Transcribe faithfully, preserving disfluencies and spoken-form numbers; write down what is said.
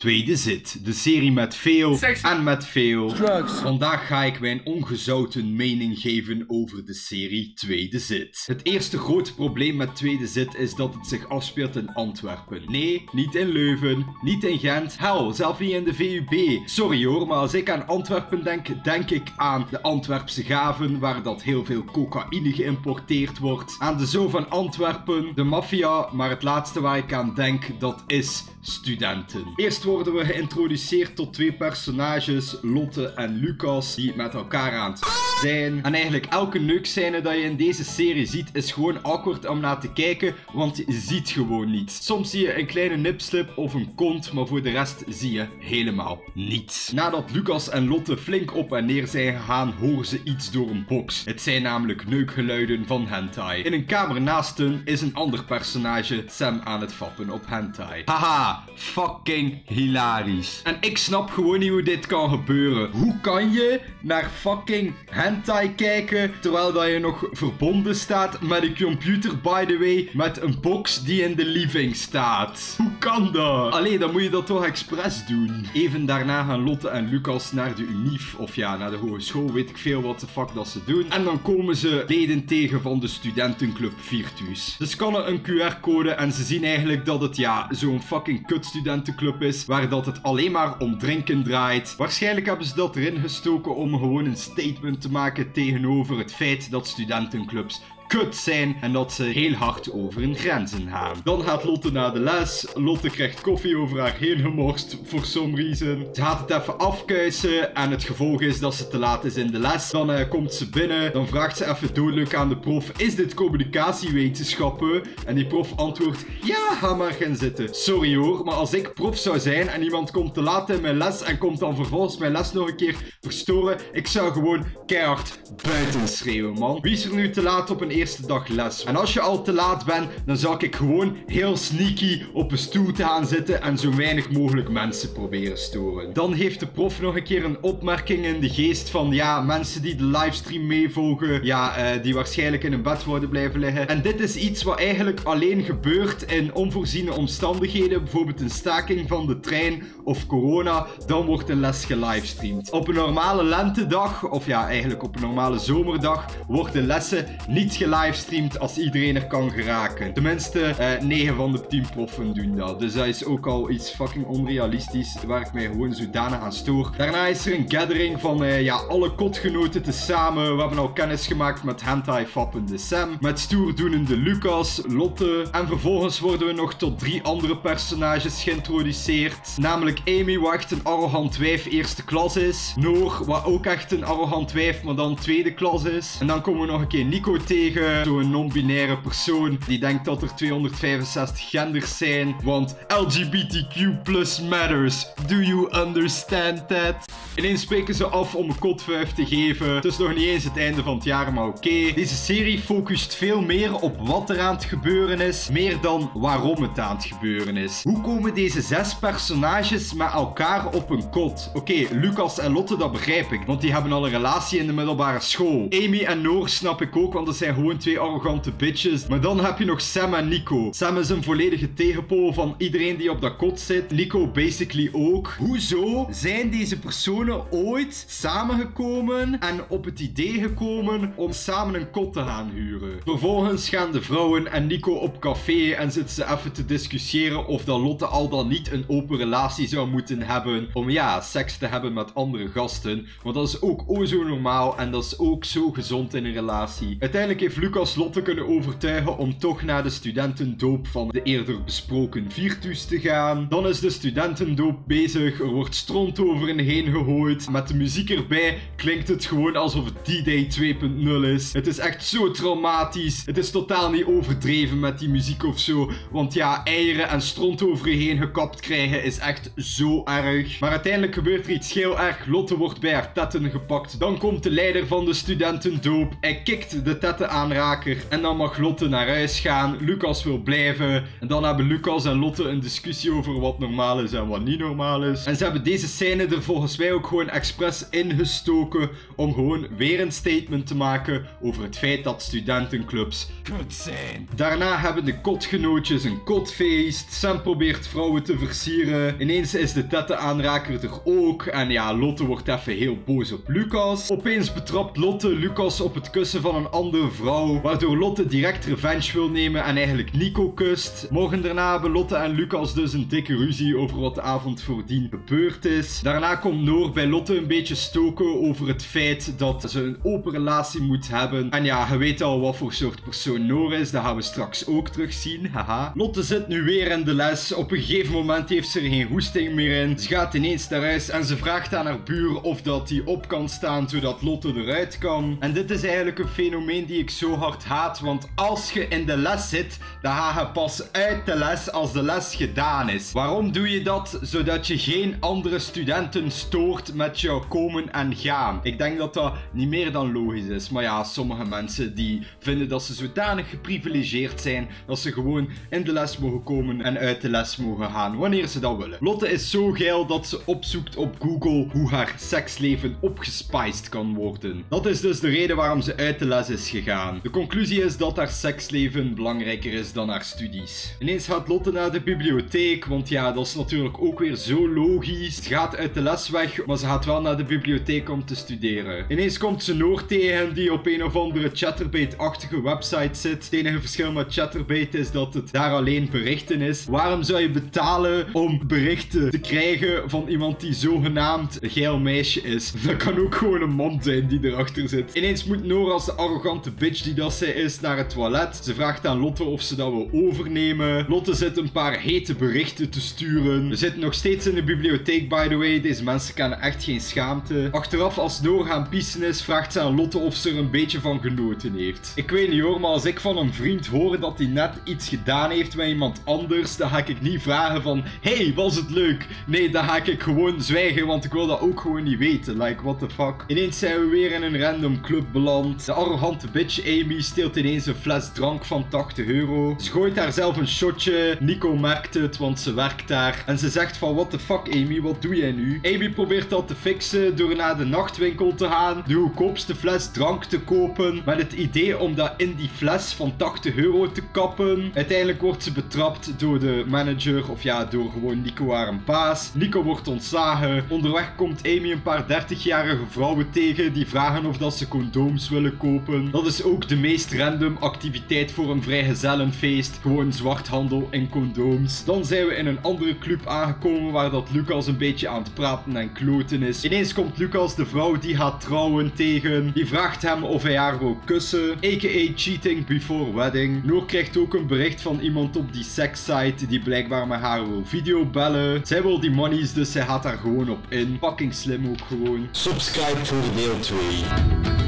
Tweede Zit, de serie met veel Seks. en met veel Drugs. Vandaag ga ik mijn ongezouten mening geven over de serie Tweede Zit. Het eerste grote probleem met Tweede Zit is dat het zich afspeelt in Antwerpen. Nee, niet in Leuven, niet in Gent, hel, zelfs niet in de V U B. Sorry hoor, maar als ik aan Antwerpen denk, denk ik aan de Antwerpse Gaven, waar dat heel veel cocaïne geïmporteerd wordt. Aan de Zoo van Antwerpen, de maffia, maar het laatste waar ik aan denk, dat is studenten. Eerst worden we geïntroduceerd tot twee personages, Lotte en Lucas, die met elkaar aan het zijn. En eigenlijk elke neukscène dat je in deze serie ziet, is gewoon awkward om naar te kijken, want je ziet gewoon niets. Soms zie je een kleine nipslip of een kont, maar voor de rest zie je helemaal niets. Nadat Lucas en Lotte flink op en neer zijn gegaan, horen ze iets door een box. Het zijn namelijk neukgeluiden van hentai. In een kamer naast hen is een ander personage, Sam, aan het fappen op hentai. Haha, fucking hilarisch. En ik snap gewoon niet hoe dit kan gebeuren. Hoe kan je naar fucking hentai kijken, terwijl dat je nog verbonden staat met een computer, by the way, met een box die in de living staat? Hoe kan dat? Allee, dan moet je dat toch expres doen. Even daarna gaan Lotte en Lucas naar de Unief, of ja, naar de hogeschool, weet ik veel wat de fuck dat ze doen. En dan komen ze leden tegen van de studentenclub Virtus. Ze scannen een Q R-code en ze zien eigenlijk dat het, ja, zo'n fucking kut studentenclub is, waar dat het alleen maar om drinken draait. Waarschijnlijk hebben ze dat erin gestoken om gewoon een statement te maken tegenover het feit dat studentenclubs kut zijn en dat ze heel hard over hun grenzen gaan. Dan gaat Lotte naar de les. Lotte krijgt koffie over haar heen gemorst, for some reason. Ze gaat het even afkuisen en het gevolg is dat ze te laat is in de les. Dan uh, komt ze binnen, dan vraagt ze even dodelijk aan de prof, is dit communicatiewetenschappen? En die prof antwoordt, ja, ga maar gaan zitten. Sorry hoor, maar als ik prof zou zijn en iemand komt te laat in mijn les en komt dan vervolgens mijn les nog een keer verstoren, ik zou gewoon keihard buiten schreeuwen, man. Wie is er nu te laat op een eerste dag les? En als je al te laat bent, dan zou ik gewoon heel sneaky op een stoel te gaan zitten en zo weinig mogelijk mensen proberen storen. Dan heeft de prof nog een keer een opmerking in de geest van, ja, mensen die de livestream meevolgen, ja, uh, die waarschijnlijk in een bed worden blijven liggen. En dit is iets wat eigenlijk alleen gebeurt in onvoorziene omstandigheden, bijvoorbeeld een staking van de trein of corona, dan wordt een les gelivestreamd. Op een normale lentedag, of ja, eigenlijk op een normale zomerdag, worden lessen niet gelivestreamd als iedereen er kan geraken. Tenminste, uh, negen van de tien proffen doen dat. Dus dat is ook al iets fucking onrealistisch, waar ik mij gewoon zodanig aan stoor. Daarna is er een gathering van uh, ja, alle kotgenoten tezamen. We hebben al kennis gemaakt met hentai-fappende Sam, met stoerdoenende Lucas, Lotte. En vervolgens worden we nog tot drie andere personages geïntroduceerd. Namelijk Amy, wat echt een arrogant wijf eerste klas is. Noor, wat ook echt een arrogant wijf, maar dan tweede klas is. En dan komen we nog een keer Nico tegen, zo'n non-binaire persoon die denkt dat er tweehonderdvijfenzestig genders zijn, want L G B T Q plus matters. Do you understand that? Ineens spreken ze af om een kotvijf te geven. Het is nog niet eens het einde van het jaar, maar oké. Okay. Deze serie focust veel meer op wat er aan het gebeuren is, meer dan waarom het aan het gebeuren is. Hoe komen deze zes personages met elkaar op een kot? Oké, okay, Lucas en Lotte, dat begrijp ik, want die hebben al een relatie in de middelbare school. Amy en Noor snap ik ook, want dat zijn gewoon twee arrogante bitches. Maar dan heb je nog Sam en Nico. Sam is een volledige tegenpool van iedereen die op dat kot zit. Nico basically ook. Hoezo zijn deze personen ooit samengekomen en op het idee gekomen om samen een kot te gaan huren? Vervolgens gaan de vrouwen en Nico op café en zitten ze even te discussiëren of dat Lotte al dan niet een open relatie zou moeten hebben om, ja, seks te hebben met andere gasten. Want dat is ook o zo normaal en dat is ook zo gezond in een relatie. Uiteindelijk heeft Lucas Lotte kunnen overtuigen om toch naar de studentendoop van de eerder besproken Virtus te gaan. Dan is de studentendoop bezig, er wordt stront over hen heen gegooid. Met de muziek erbij klinkt het gewoon alsof het D-Day twee punt nul is. Het is echt zo traumatisch. Het is totaal niet overdreven met die muziek of zo. Want ja, eieren en stront over je heen gekapt krijgen is echt zo erg. Maar uiteindelijk gebeurt er iets heel erg. Lotte wordt bij haar tetten gepakt. Dan komt de leider van de studentendoop. Hij kikt de tetten aan aanraker. En dan mag Lotte naar huis gaan. Lucas wil blijven. En dan hebben Lucas en Lotte een discussie over wat normaal is en wat niet normaal is. En ze hebben deze scène er volgens mij ook gewoon expres ingestoken om gewoon weer een statement te maken over het feit dat studentenclubs kut zijn. Daarna hebben de kotgenootjes een kotfeest. Sam probeert vrouwen te versieren. Ineens is de tettenaanraker er ook. En ja, Lotte wordt even heel boos op Lucas. Opeens betrapt Lotte Lucas op het kussen van een andere vrouw, waardoor Lotte direct revenge wil nemen en eigenlijk Nico kust. Morgen daarna hebben Lotte en Lucas dus een dikke ruzie over wat de avond voordien gebeurd is. Daarna komt Noor bij Lotte een beetje stoken over het feit dat ze een open relatie moet hebben. En ja, je weet al wat voor soort persoon Noor is, dat gaan we straks ook terugzien. Haha. Lotte zit nu weer in de les. Op een gegeven moment heeft ze er geen hoesting meer in. Ze gaat ineens naar huis en ze vraagt aan haar buur of dat die op kan staan zodat Lotte eruit kan. En dit is eigenlijk een fenomeen die ik zo hard haat, want als je in de les zit, dan ga je pas uit de les als de les gedaan is. Waarom doe je dat? Zodat je geen andere studenten stoort met jouw komen en gaan. Ik denk dat dat niet meer dan logisch is. Maar ja, sommige mensen die vinden dat ze zodanig geprivilegeerd zijn dat ze gewoon in de les mogen komen en uit de les mogen gaan wanneer ze dat willen. Lotte is zo geil dat ze opzoekt op Google hoe haar seksleven opgespiced kan worden. Dat is dus de reden waarom ze uit de les is gegaan. De conclusie is dat haar seksleven belangrijker is dan haar studies. Ineens gaat Lotte naar de bibliotheek, want ja, dat is natuurlijk ook weer zo logisch. Ze gaat uit de les weg, maar ze gaat wel naar de bibliotheek om te studeren. Ineens komt ze Noor tegen die op een of andere Chaturbate-achtige website zit. Het enige verschil met Chaturbate is dat het daar alleen berichten is. Waarom zou je betalen om berichten te krijgen van iemand die zogenaamd een geil meisje is? Dat kan ook gewoon een man zijn die erachter zit. Ineens moet Noor als de arrogante bitch die dat zij is naar het toilet. Ze vraagt aan Lotte of ze dat wil overnemen. Lotte zit een paar hete berichten te sturen. We zitten nog steeds in de bibliotheek, by the way. Deze mensen kennen echt geen schaamte. Achteraf, als Noor gaan pissen is, vraagt ze aan Lotte of ze er een beetje van genoten heeft. Ik weet niet hoor, maar als ik van een vriend hoor dat hij net iets gedaan heeft met iemand anders, dan ga ik niet vragen van, hey, was het leuk? Nee, dan ga ik gewoon zwijgen, want ik wil dat ook gewoon niet weten. Like, what the fuck? Ineens zijn we weer in een random club beland. De arrogante bitch Amy steelt ineens een fles drank van tachtig euro. Ze gooit haar zelf een shotje. Nico merkt het, want ze werkt daar. En ze zegt van, what the fuck Amy, wat doe jij nu? Amy probeert dat te fixen door naar de nachtwinkel te gaan, de goedkoopste fles drank te kopen, met het idee om dat in die fles van tachtig euro te kappen. Uiteindelijk wordt ze betrapt door de manager, of ja, door gewoon Nico haar een baas. Nico wordt ontslagen. Onderweg komt Amy een paar dertigjarige vrouwen tegen die vragen of dat ze condooms willen kopen. Dat is ook de meest random activiteit voor een vrijgezellenfeest. Gewoon zwarthandel in condooms. Dan zijn we in een andere club aangekomen waar dat Lucas een beetje aan het praten en kloten is. Ineens komt Lucas de vrouw die gaat trouwen tegen. Die vraagt hem of hij haar wil kussen. A K A cheating before wedding. Noor krijgt ook een bericht van iemand op die sekssite die blijkbaar met haar wil videobellen. Zij wil die monies, dus zij gaat daar gewoon op in. Fucking slim ook gewoon. Subscribe voor deel twee.